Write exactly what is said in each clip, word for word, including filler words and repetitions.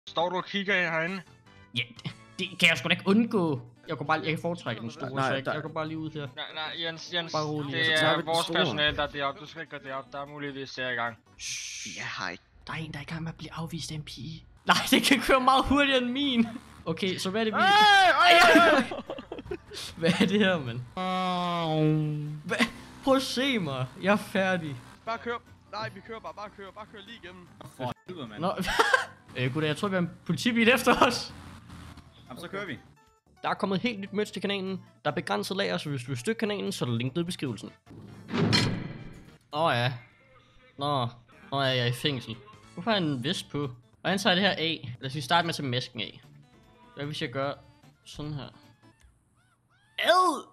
Står du og kigger herinde? Ja, det, det kan jeg sgu da ikke undgå. Jeg kan bare, jeg kan foretrække den store, Nej, så jeg, der- jeg går bare lige ud her. Nej, nej, Jens, Jens, Bare rolig, det så tager vi er den vores store. personale, der er deroppe. Du skal ikke gå derop. Der er muligvis sager i gang. Shh. Ja, hej. Der er en, der er i gang med at blive afvist af en pige. Nej, det kan køre meget hurtigere end min. Okay, så hvad er det, vi... Hvad er det her, mand? Hvad? Prøv at se mig. Jeg er færdig. Bare kør. Nej, vi kører bare. Bare kør. Bare kør lige igennem. For helvede, mand. Nå, øh, goddag, jeg tror, vi har en politibil efter os. Jamen, så kører vi. Der er kommet helt nyt merch til kanalen. Der er begrænset lager, så hvis du vil støtte kanalen, så er der link nede i beskrivelsen. Åh oh, ja. Nå, nå er jeg i fængsel. Hvorfor har jeg en vest på? Og han tager det her af. Lad os lige starte med at tage masken af. Hvad hvis jeg gør sådan her? Ad!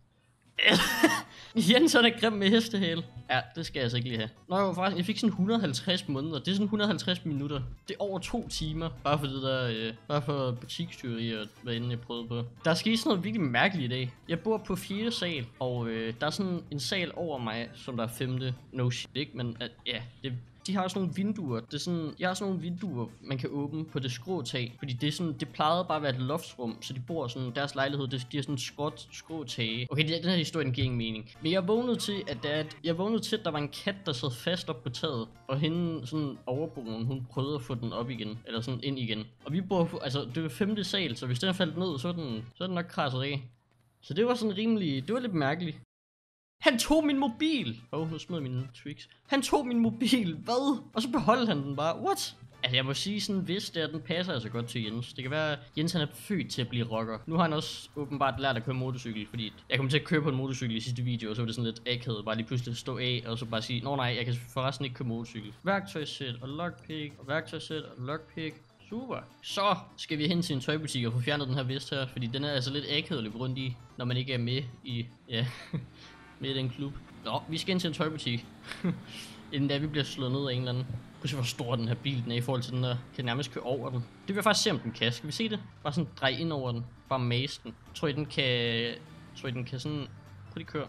Jens han er grim med hestehæl. Ja, det skal jeg altså ikke lige have. Nå jo, forresten, jeg fik sådan et hundrede og halvtreds måneder. Det er sådan et hundrede og halvtreds minutter. Det er over to timer. Bare for det der, øh, bare for butikstyveri og hvad end jeg prøvede på. Der er sket sådan noget virkelig mærkeligt i dag. Jeg bor på fjerde sal, og øh, der er sådan en sal over mig, som der er femte. No shit, ikke? Men at, ja, det de har også nogle vinduer. Det er sådan, jeg har sådan nogle vinduer, man kan åbne på det skrå tag. Fordi det er sådan, det plejede bare at være et loftsrum, så de bor sådan, deres lejlighed, det, de har sådan et skråt skrå tage. Okay, den her historie, den giver ingen mening. Men jeg vågnede til, at der, at jeg vågnede til, at der var en kat, der sad fast op på taget. Og hende, sådan overboen, hun prøvede at få den op igen. Eller sådan ind igen. Og vi bor på, altså det var femte sal, så hvis den faldt ned, så er den, så er den nok krasset af. Så det var sådan rimelig, det var lidt mærkeligt. Han tog min mobil! Åh, oh, nu smed mine tricks. Han tog min mobil, hvad? Og så beholdt han den bare, what? Altså jeg må sige sådan, hvis det er, den passer altså godt til Jens. Det kan være, at Jens han er født til at blive rocker. Nu har han også åbenbart lært at køre motorcykel, fordi jeg kom til at køre på en motorcykel i sidste video, og så var det sådan lidt akavet, bare lige pludselig stå af, og så bare sige, nå nej, jeg kan forresten ikke køre motorcykel. Værktøjssæt og lockpick, og værktøjssæt og lockpick. Super. Så skal vi hen til en tøjbutik og få fjernet den her vest her, fordi den er altså lidt akavet at løbe rundt i, når man ikke er med i, ja... med i den klub. Nå, vi skal ind til en tøjbutik. Inden da vi bliver slået ned af en eller anden. Prøv at se, hvor stor den her bil den er i forhold til den der. Kan nærmest køre over den. Det vil jeg faktisk se, om den kan. Skal vi se det? Bare sådan dreje ind over den. Bare mase den. Tror I, den kan... Tror I, den kan sådan... Prøv lige køre.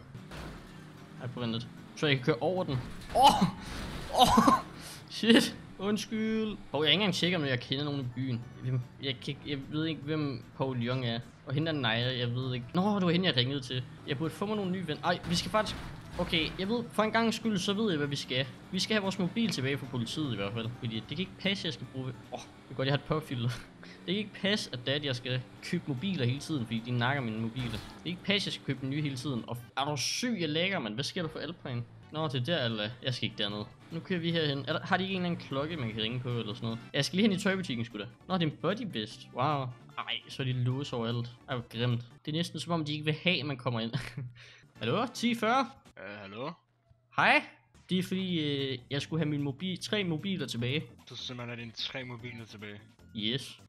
Ej, på ventet. Tror I, jeg kan køre over den? Åh! Oh! Åh! Oh! Shit! Undskyld. Og jeg er ikke engang sikker, om jeg kender nogen i byen. Jeg, jeg, jeg, jeg ved ikke, hvem Paul Young er. Og hende er Naja, jeg ved ikke. Nå, det var hende, jeg ringede til. Jeg burde få mig nogle nye venner. Ej, vi skal faktisk... Okay, jeg ved, for en gang skyld, så ved jeg, hvad vi skal. Vi skal have vores mobil tilbage fra politiet i hvert fald. Fordi det kan ikke passe, jeg skal bruge... Åh, oh, det er godt, jeg har et påfilter. Det kan ikke passe, at daddy, jeg skal købe mobiler hele tiden, fordi de nakker mine mobiler. Det kan ikke passe, at jeg skal købe en ny hele tiden. Og er du syg, jeg lægger, mand? Hvad sker der for Alpine? Nå, det er der, eller... Jeg skal ikke dernede. Nu kører vi herhen. Er der, har de ikke en eller anden klokke, man kan ringe på, eller sådan noget? Jeg skal lige hen i tøjbutikken, sgu da. Nå, det er en body vest. Wow. Ej, så er de låse overalt. Ej, hvor grimt. Det er næsten som om, de ikke vil have, at man kommer ind. Hallo? ti fyrre? Øh, hallo? Hej. Det er fordi, øh, jeg skulle have mine mobil, tre mobiler tilbage. Du simpelthen har dine tre mobiler tilbage. Yes.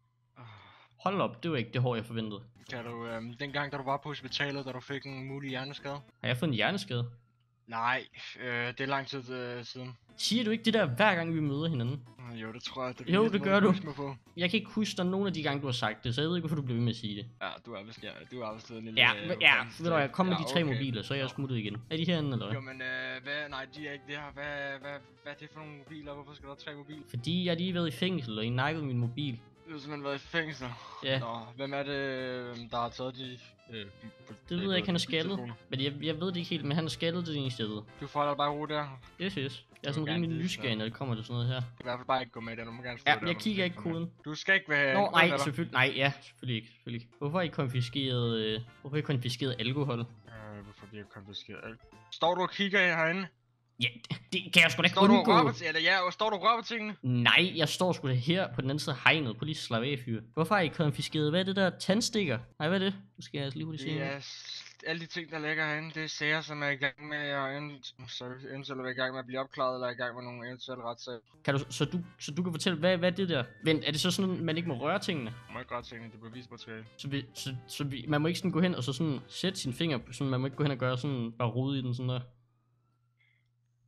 Hold op, det var ikke det hår, jeg forventede. Kan du, øhm, dengang da du var på hospitalet, da du fik en mulig hjerneskade? Har jeg fået en hjerneskade? Nej, øh, det er lang tid øh, siden. Siger du ikke det der, hver gang vi møder hinanden? Øh, Jo, det tror jeg. Det Jo, ligesom det noget, gør du. husker mig på. Jeg kan ikke huske dig nogen af de gange, du har sagt det, så jeg ved ikke, hvorfor du bliver ved med at sige det. Ja, du er vist, ja, du er vist en lille... Ja, øh, men- ja, voksen. ved du hvad, kom med Ja, de tre okay. mobiler, så er jeg smuttet igen. Er de herinde, eller Jo, hvad? men øh, hvad, nej, de er ikke det her. Hvad, hvad, hvad er det for nogle mobiler? Hvorfor skal der have tre mobiler? Fordi jeg har lige været i fængsel, og I nakkede min mobil. Du har simpelthen været i fængsel. Ja. Nå, hvem er det, øh, der har taget de... Øh, Det ved jeg ikke, han er skaldet. Men jeg, jeg ved det ikke helt, men han er skaldet det eneste, jeg ved. Du forholder dig bare roligt der. Yes, yes. Jeg er sådan gerne rimelig vide, nysgerrig, når det kommer til sådan noget her. Du kan i hvert fald bare ikke gå med der. Du må gerne stå Ja, der, jeg når kigger du ikke skal komme koden. med. Du skal ikke være... Nå, nej, selvfølgelig. Nej, ja, selvfølgelig ikke. Selvfølgelig ikke. Hvorfor har I konfiskeret, øh, hvorfor har I konfiskeret alkohol? Øh, hvorfor bliver jeg konfiskeret alt? Står du og kigger herinde? Ja, det, det kan jeg sgu da ikke Står du og undgå. rører på, eller ja, står du og rører på tingene? Nej, jeg står sgu da her på den anden side af hegnet. Prøv lige at slappe af, fyr. Hvorfor har I konfiskeret? Hvad er det der? Tandstikker? Nej, hvad er det? Nu skal jeg altså lige hurtigt se. Det er s- alle de ting, der ligger herinde, det er sager, som er i gang med at ent- sorry, eventuelt være i gang med at blive opklaret, eller er i gang med nogle eventuelle retssager. Kan du, så, du, så du kan fortælle, hvad, hvad er det der? Vent, er det så sådan, at man ikke må røre tingene? Du må ikke godt tingene, det er bevismateriale. Så, vi, så, så vi, man må ikke sådan gå hen og så sådan sætte sine fingre, sådan, man må ikke gå hen og gøre sådan, bare rode i den sådan der.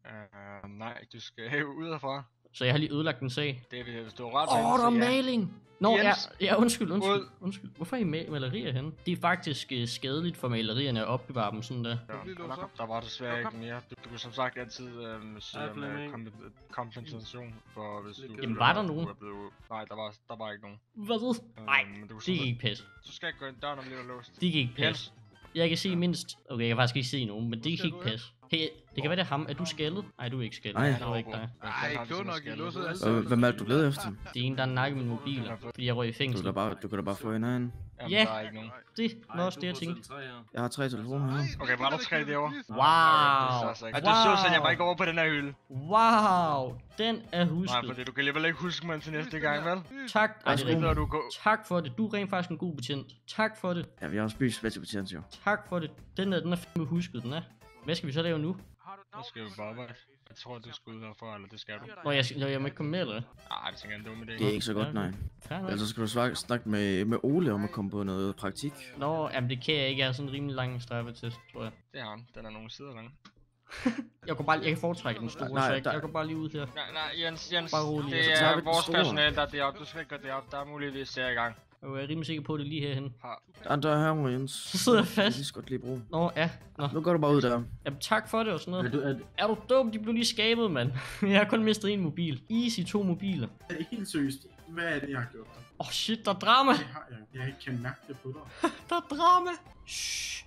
Uh, nej, du skal hæve ud herfra. Så jeg har lige ødelagt en sag. Det er, hvis du har ret Åh, oh, der er ja. maling! Nå, ja, Jens. ja, undskyld, undskyld, Ud. undskyld. Hvorfor er I ma- malerier henne? Det er faktisk uh, skadeligt for malerierne at opbevare dem sådan der. Ja, lige låse der, op. der var desværre Kom, ikke mere. Du, du kunne som sagt altid øhm, søge Hej, om øh, Flemming. komp- kompensation for hvis du... Jamen, var der du nogen? er blevet- Nej, der var, der var ikke nogen. Hvad? Nej, Øhm, men du, kunne det som kan sagt- ikke passe. Du skal ikke gå ind, døren er lidt låst. Det kan ikke passe. Jens, Jeg kan se mindst... Okay, jeg kan faktisk ikke se nogen, men det kan skal ikke du hen? passe. Hey, det kan være det er ham. Er du skaldet? Nej, du er ikke skaldet. Nej. Det var ikke dig. Ej, klogt nok, I låser alt. Øh, Hvem er det, du leder efter? Det er en, der har nakket min mobil, fordi jeg røg i Du fængsel. kan da bare, du kan da bare få en af hende. Jamen, Ja. der er ikke nogen. Det var også det, jeg tænkte. Jeg har tre telefoner her. Okay, var der tre derovre? Wow. Det er så altså ikke. Og du så, så jeg var ikke over på den her hylde. Wow, den er Nej, husket. fordi du kan alligevel ikke huske mig til næste gang, vel? Tak. Ej, det er Så rigtigt. lader du gå. Tak for det. Du er rent faktisk en god betjent. Tak for det. Ja, vi har også bygget specialbetjent jo. Tak for det. Den er, den er fandme husket, den er. Hvad skal vi så lave nu? Nu skal vi bare arbejde. Jeg tror, du skal ud herfra, eller det skal du. Nå, jeg, jeg, jeg må ikke komme med, eller hvad? Ah, det tænker jeg er en dum idé. Det er ikke så godt, Ja, nej. Fair nok. Ellers så skal du snak- snakke med, med Ole om at komme på noget praktik. Nå, jamen det kan jeg ikke. Jeg har sådan en rimelig lang straffetest, tror jeg. Det er han. Den er nogle sider lang. Jeg kan bare, jeg kan foretrække den store, Nej, så jeg, der- jeg går bare lige ud her. Nej, nej, Jens, Jens. Bare rolig. Det Så tager vi er den vores store. personale, der er deroppe. Du skal ikke gå derop. Der er muligvis ser i gang. Og jeg er rimelig sikker på, at det er lige herhen. Har. Der er en dør her, Jens. Så sidder jeg Det er fast. lige så godt lige bruge. Nå, ja. Nå. Nu går du bare ud der. Jamen tak for det og sådan noget. du, er, Er du dum? De blev lige skabet, mand. Jeg har kun mistet en mobil. Easy to mobiler. er det helt seriøst? Hvad er det, jeg har gjort dig? Åh oh, shit, der er drama. Det har jeg. Jeg kan mærke det på dig. Der er drama. Shh.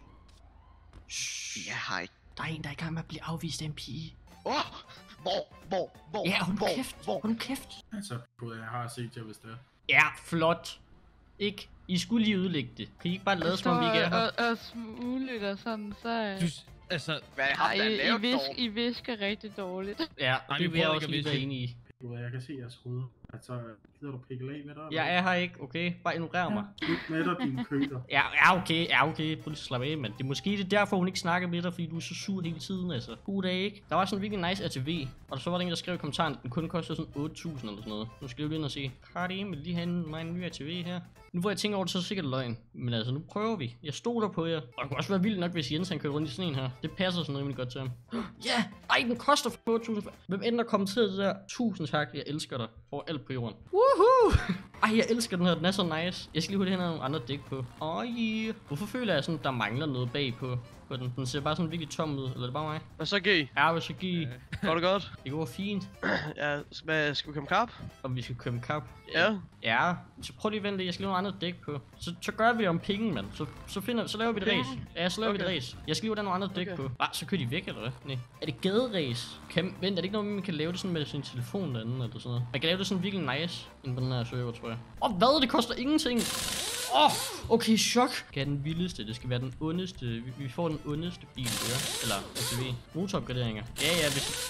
Shh. Ja, hej. Der er en, der er i gang med at blive afvist af en pige. Åh! Oh, hvor, hvor, hvor, Ja, hold nu hvor, kæft. hvor? Hold nu kæft. Altså, på jeg har set jer, hvis det er. Ja, flot. Ikke? I skulle lige ødelægge det. Kan I ikke bare lade som om vi ikke er her? og, og smuligt og sådan, så... Du, altså, Hvad har Ej, der I, I, lavet visk, dog? I visker rigtig dårligt. Ja, Ej, vi det vil jeg prøver også ikke at lige være viske. enig i. Du, jeg kan se jeres hoved. Altså, gider du pikkel af med dig? Jeg er her ikke, okay? Bare ignorer mig. Slut med dig, dine køler. Ja, ja, okay, ja, okay. Prøv lige at slappe af, mand. Det er måske det er derfor, hun ikke snakker med dig, fordi du er så sur hele tiden, altså. God dag, ikke? Der var sådan en virkelig nice R T V, og så var der en, der skrev i kommentaren, at den kun koster sådan otte tusind eller sådan noget. Nu skal jeg jo ind og se, har det med lige have mig en ny R T V her? Nu hvor jeg tænker over det, så er det sikkert løgn. Men altså, nu prøver vi. Jeg stoler på jer. Og det kunne også være vildt nok, hvis Jens han kører rundt i sådan en her. Det passer sådan rimelig godt til ham. Ja! Ej, den koster otte tusind. Hvem end der kommenterede det der? Tusind tak. Jeg elsker dig. For alt på jorden. Woohoo! Ej, jeg elsker den her. Den er så nice. Jeg skal lige have det her nogle andre dæk på. Åh, yeah. Hvorfor føler jeg sådan, der mangler noget bag på? På den. Den ser bare sådan virkelig tom ud. Eller er det bare mig? Hvad så, G? Ja, hvad så give? Går det godt? Det går fint. Ja, hvad, skal vi komme kap? Og vi skal købe kap. Ja. Ja, så prøv lige at vente, jeg skal lige have nogle andre dæk på. Så, så gør vi det om penge, mand. Så, så, finder, så laver vi et race. Ja, så laver okay. vi et race. Jeg skal lige have nogle andre dæk Okay. på. Ah, så kører de væk, eller hvad? Nej. Er det gaderæs? Kan, vent, er det ikke noget, man kan lave det sådan med sin telefon derinde, eller sådan noget? Man kan lave det sådan virkelig nice, inde på den her server, tror jeg. Åh, oh, hvad? Det koster ingenting! Åh, oh, okay, chok! Det er den vildeste, det skal være den ondeste. Vi, vi får den ondeste bil, der. Eller R T V. Motoropgraderinger. Ja, ja, hvis...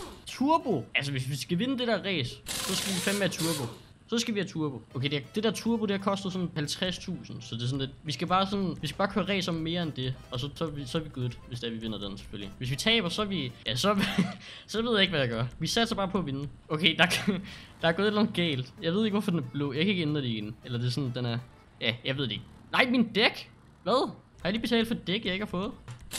Turbo! Altså, hvis vi skal vinde det der race, så skal vi fandme have turbo. Så skal vi have turbo. Okay, det, det der turbo, det har kostet sådan halvtreds tusind. Så det er sådan lidt... Vi skal bare sådan... Vi skal bare køre race om mere end det. Og så, så, er vi, så er vi good, hvis det er, vi vinder den selvfølgelig. Hvis vi taber, så er vi... Ja, så, så ved jeg ikke, hvad jeg gør. Vi satser bare på at vinde. Okay, der, der er gået et eller andet galt. Jeg ved ikke, hvorfor den er blå. Jeg kan ikke ændre det igen. Eller det er sådan, den er... Ja, jeg ved det ikke. Nej, min dæk! Hvad? Har jeg lige betalt for dæk, jeg ikke har fået?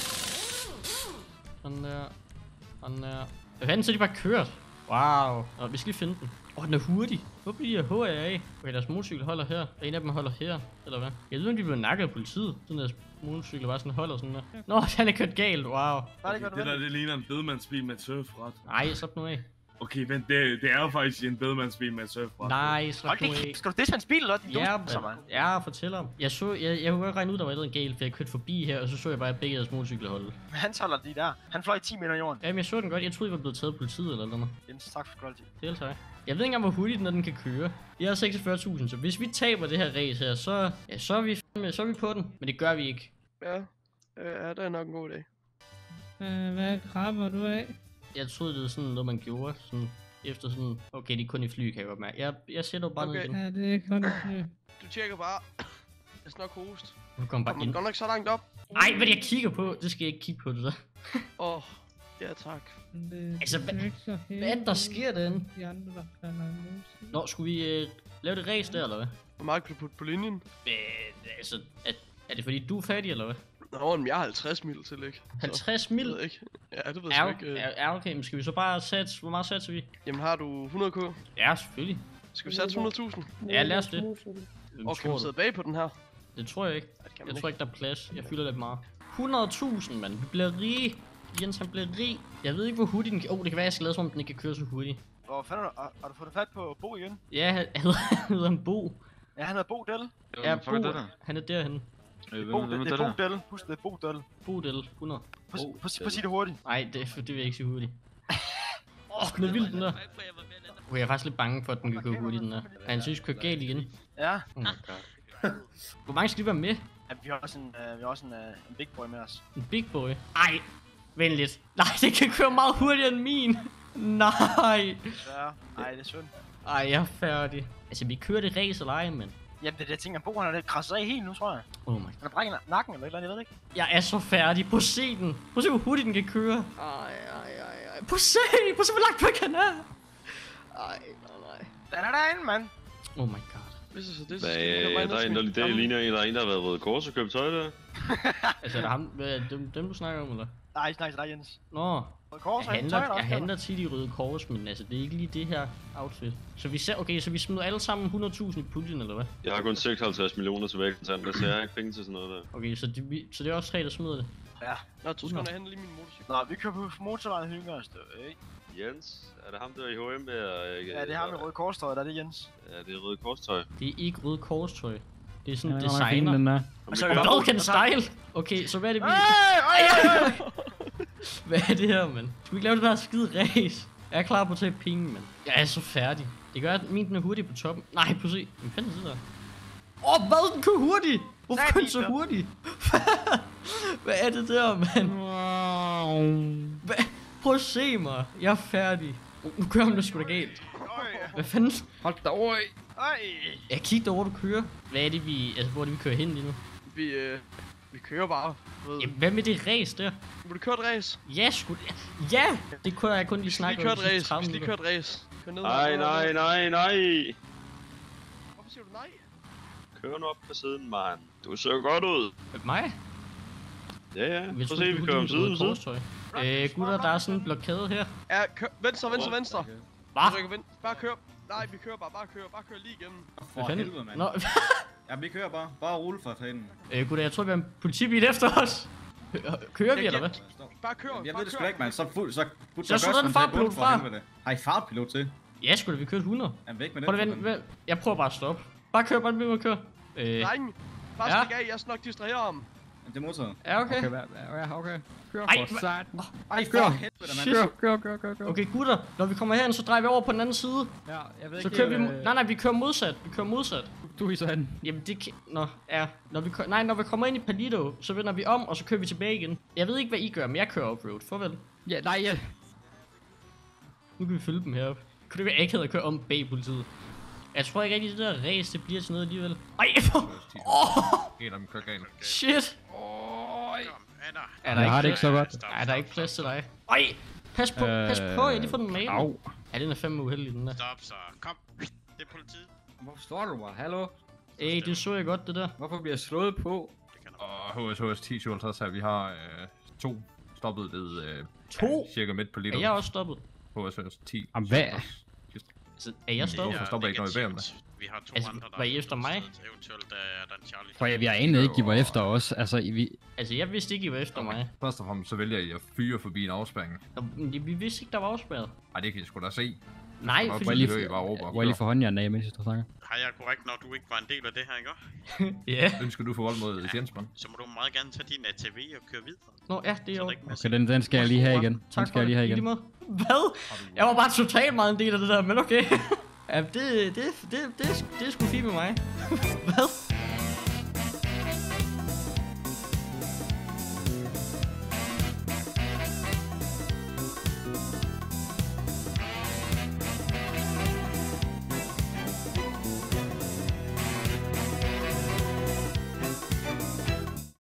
Sådan der. Sådan der. Hvad fanden, så er de bare kørt? Wow. Nå, vi skal lige finde den. Åh, oh, den er hurtig. Hvor bliver H A af? Okay, deres motorcykel holder her. Og en af dem holder her. Eller hvad? Jeg ved ikke, om de bliver nakket af politiet. Sådan deres motorcykel bare sådan holder sådan der. Nå, han er kørt galt. Wow. Var det godt, Det der, det ligner en bedemandsbil med et surfrat. Nej, slap nu af. Okay, vent, det, det er jo faktisk en bedemandsbil med et surfrat. Nej, slap nu Hold af. det, skal du det hans bil, eller din Ja, dumme, så man. Ja, fortæl om. Jeg så, jeg, jeg kunne godt regne ud, der var noget galt, for jeg kørte forbi her, og så så jeg bare, at begge deres motorcykler holde. Han holder de der. Han fløj ti meter i jorden. Jamen, jeg så den godt. Jeg troede, I var blevet taget af politiet eller noget. Jens, tak for kvalitet. Det er jeg. Jeg ved ikke engang, hvor hurtigt den, den kan køre. Jeg har seksogfyrre tusind, så hvis vi taber det her race her, så, ja, så, er vi, fandme- så er vi på den. Men det gør vi ikke. Ja. Ja, det er nok en god dag. Øh, hvad krabber du af? Jeg troede, det var sådan noget, man gjorde. Sådan, efter sådan, okay, det er kun i fly, kan jeg godt mærke. Jeg, jeg sætter bare okay. ned Okay. igen. Ja, det er kun fly. Du tjekker bare. Jeg skal nok hoste. Du kommer bare Kommer ind. godt nok så langt op. Ej, hvad jeg kigger på? Det skal jeg ikke kigge på, det der. Åh, oh, ja tak. Det, Altså, det er hvad- ikke så Hvad er det, der sker derinde? De andre, der falder en musik. Nå, skulle vi øh, lave det race der, eller hvad? Hvor meget kan du putte på linjen? Øh, altså, er, er det fordi, du er fattig, eller hvad? Nå, men jeg har halvtreds mil til, ikke? Så, halvtreds jeg mil? ved ikke. Ja, det ved Ja, jeg sgu ikke. øh. ja, ja, okay, men skal vi så bare satse? Hvor meget satser vi? Jamen har du hundrede k? Ja, selvfølgelig. Skal vi satse hundrede tusind? Ja, lad os det. Og kan du sidde bag på den her? Det tror jeg ikke. Ja, det kan Jeg man tror ikke, der er plads. Jeg fylder lidt meget. hundrede tusind, mand. Vi bliver rige. Jens, han bliver rig. Jeg ved ikke, hvor hurtigt den kan... Åh, oh, det kan være, jeg skal lade som om, den ikke kan køre så hurtigt. Hvor fanden har du, har, har du fået fat på Bo igen? Ja, han hedder, han hedder han Bo. Ja, han hedder Bo Del. Ja, Bo. Han er derhen. Det er Bo, det, det er Bo Del. Husk, det er Bo Del. Bo Del, hundrede. Prøv prøv- prøv at sige det hurtigt. Nej, det, det vil jeg ikke sige hurtigt. Åh, oh, den er vild, den der. Okay, jeg er faktisk lidt bange for, at den kan gå hurtigt, den der. Er han synes kører galt igen? Ja. Oh my god. Hvor mange skal de være med? Ja, vi har også en, uh, vi har også en, uh, en big boy med os. En big boy? Ej, vent lidt. Nej, det kan køre meget hurtigere end min. Nej. Ja, ej, det er synd. Ej, jeg er færdig. Altså, vi kører det race eller ej, mand. Jamen, det er det, jeg tænker, Bo han er lidt krasset af helt nu, tror jeg. Oh my. Han har brækket nakken eller et eller andet, jeg ved ikke. Jeg er så færdig. Prøv at se den. Prøv at se, hvor hurtigt den kan køre. Ej, ej, ej, ej. Prøv at se. Prøv at se, hvor langt væk han er. Ej, nej, nej. Den er derinde, mand. Oh my god. Hvis det så det, så Hvad, skal vi øh, bare der er en, der, det ligner en, der er en, der har været Røde Kors og købt tøj der. Altså, er det ham, hvad, er det dem, dem, du snakker om, eller? Nej, jeg snakker til dig, Jens. Nå. Røde Kors, Jeg handler, jeg handler tit i Røde Kors, men altså, det er ikke lige det her outfit. Så vi ser, okay, så vi smider alle sammen hundrede tusind i puljen, eller hvad? Jeg har kun seksoghalvtreds millioner tilbage i kontanter, så jeg har ikke penge til sådan noget der. Okay, så det, vi, så det er også tre, der smider det? Ja. Nå, to sekunder, jeg henter lige min motorcykel. Nå, vi kører på motorvejen og hygger os, ikke? Jens, er det ham der i H M der? Ja, det er ham med Røde Kors, der er det, Jens. Ja, det er Røde Kors tøj. Det er ikke Røde Kors tøj. Det er sådan Ja, en den er fin, designer. den der. Og så Hvad kan style? Okay, så hvad er det vi... Ej, ej, ej, ej. Hvad er det her, mand? Skal vi ikke lave det der skide race? Jeg er klar på at tage penge, mand. Jeg er så færdig. Det gør, at min den er hurtig på toppen. Nej, prøv at se. Hvad fanden er det der? Åh, oh, hvad? Den kører hurtigt! Hvorfor kører den så hurtigt? Hvad er det der, mand? Hvad? Prøv at se mig. Jeg er færdig. Oh, nu kører han det sgu da galt. Hvad fanden? Hold da over. Ej. Jeg kigger over, du kører. Hvad er det, vi... Altså, hvor er det, vi kører hen lige nu? Vi, øh, vi kører bare. Ved. Jamen, hvad med det race der? Vil du køre et race? Ja, sgu da. Ja! Det kunne jeg kun lige Vi skal snakke lige om køre et de race. tredive Vi skal lige minutter. køre et race. Kør ned. Nej, nej, nej, nej. Hvorfor siger du nej? Kør nu op på siden, mand. Du ser godt ud. Mig? Ja, ja. Jeg Prøv at tror, se, det vi er kører om fordi, du side er om side. korstøj. Øh, gutter, der er sådan en blokade her. Ja, kør. Venstre, venstre, venstre. Hvad? Rykker ven- Bare kør. Nej, vi kører bare. Bare kør. Bare kør lige igennem. Hvad For fanden? helvede, mand. Nå, Ja, vi kører bare. Bare rulle for fanden. øh, gutter, jeg tror, vi har en politibil efter os. Hø- Kører vi, eller hvad? Bare kør. Jeg bare ved det sgu kør. da ikke, mand. Så fuld, så... Så slå den fartpilot fra. Har I fartpilot til? Ja, skulle vi kørt hundrede. Er væk med den? Prøv at vente, vent. Jeg prøver bare at stoppe. Bare kør, bare med at køre. Øh, Drenge, bare Ja. stik af. Jeg skal nok distrahere ham. Det er motoren. ja, okay. Okay, hvad? Ja, okay. Kør Ej, for satan. Ej, for helvede, mand. Shit. Kør, kør, kør, kør, kør. Okay, gutter, når vi kommer herhen, så drejer vi over på den anden side. Ja, jeg ved Så ikke kører vi... helt, mo- øh, Nej, nej, vi kører modsat. Vi kører modsat. Du er i sådan. Jamen det kan... Nå, ja. Når vi kører... Nej, når vi kommer ind i Palito, så vender vi om, og så kører vi tilbage igen. Jeg ved ikke, hvad I gør, men jeg kører offroad. Farvel. Ja, nej, ja. Nu kan vi følge dem heroppe. Kunne det være akavet at køre om bag politiet? Jeg tror ikke rigtig, det der race, det bliver til noget alligevel. Ej, åh! En af dem kører galt. Shit! Er der Jeg har ikke det ikke så godt. Er der ikke plads til dig? Ej! Pas på, pas på, jeg har lige fået den mail. Au. Ja, den er fandme uheldig, den der. Stop så. Kom. Det er politiet. Hvorfor står du mig? Hallo? Ey, det så jeg godt, det der. Hvorfor bliver jeg slået på? Og H S H S ti syvoghalvtreds her, vi har øh, to stoppet ved øh, To? cirka midt på Er literen. jeg også stoppet? H S H S ti. Jamen, hvad? Altså, er jeg stoppet? Hvorfor stopper I ikke, når I beder om det? Vi har to Altså, andre, der var I efter mig? Eventuelt er der en Charlie. For jeg, jeg anede ikke, I var efter os. Altså, I, vi... Altså, jeg vidste ikke, I var efter mig. Først og fremmest så vælger I at fyre forbi en afspærring. Nå, men vi vidste ikke, der var afspærret. Ej, det kan I sgu da se. Nej, Nå, fordi... Må jeg lige, Fordi I bare råber og må jeg lige kører. få håndjern af, mens jeg står og snakker? Har jeg korrekt, når du ikke var en del af det her, ikke? Ja. Ønsker du forhold mod Jensmann? Så må du meget gerne tage din A T V og køre videre. Nå, ja, det er Så jo... der ikke Okay, den, den skal jeg lige have igen. Den Tak skal for jeg lige have det. I igen. lige måde. Hvad? Jeg var bare totalt meget en del af det der, men okay. Ja, det, det, det, det, det, det er sgu fint med mig. Hvad?